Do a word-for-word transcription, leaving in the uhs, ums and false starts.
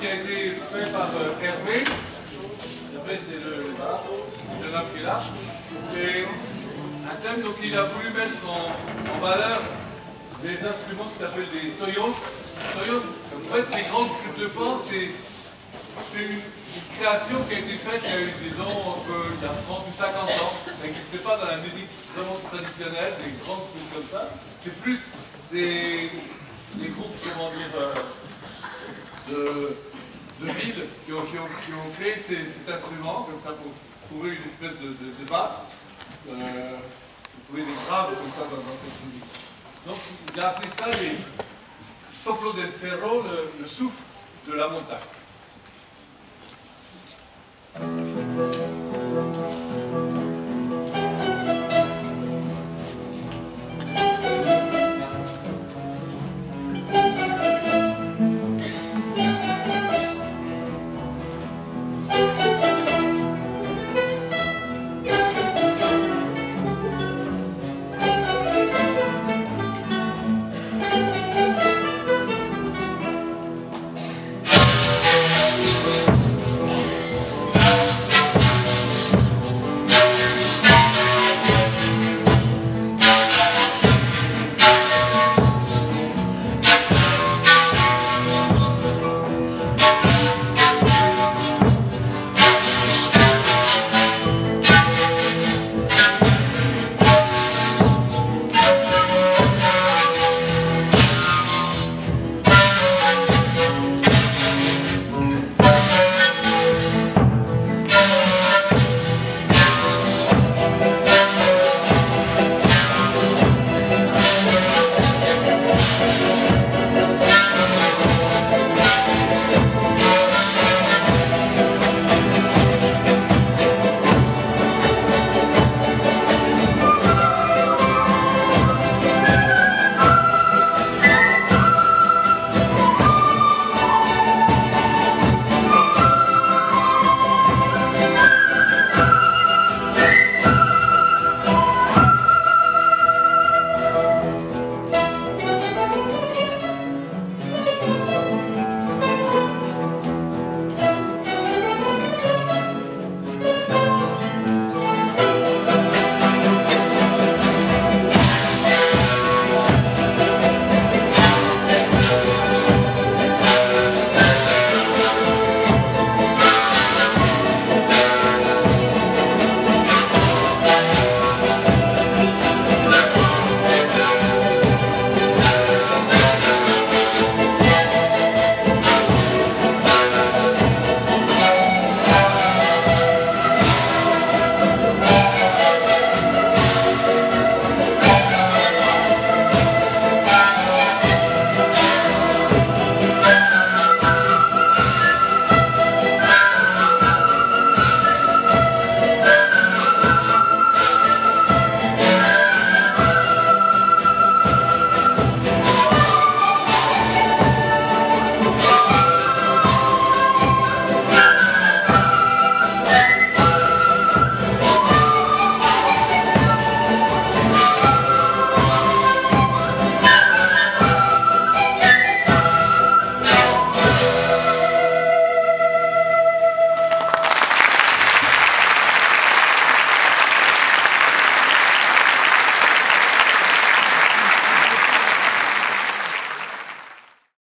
qui a été fait par euh, Hervé. Hervé, c'est le, voilà, le jeune homme qui est là. Et un thème, donc il a voulu mettre en, en valeur des instruments qui s'appellent des toyos. Toyos, en fait, c'est des grandes flûtes de pan, c'est une, une création qui a été faite il y a eu, disons, entre, il y a trente ou cinquante ans. Ça n'existait pas dans la musique vraiment traditionnelle, des grandes flûtes comme ça. C'est plus des, des groupes, comment dire, euh, de, de villes qui ont, qui ont, qui ont créé ces, cet instrument, comme ça, pour trouver une espèce de, de, de basse. Euh, vous trouvez des graves comme ça dans, dans cette musique. Donc, il a appelé ça les soplo del cerro, le, le souffle de la montagne.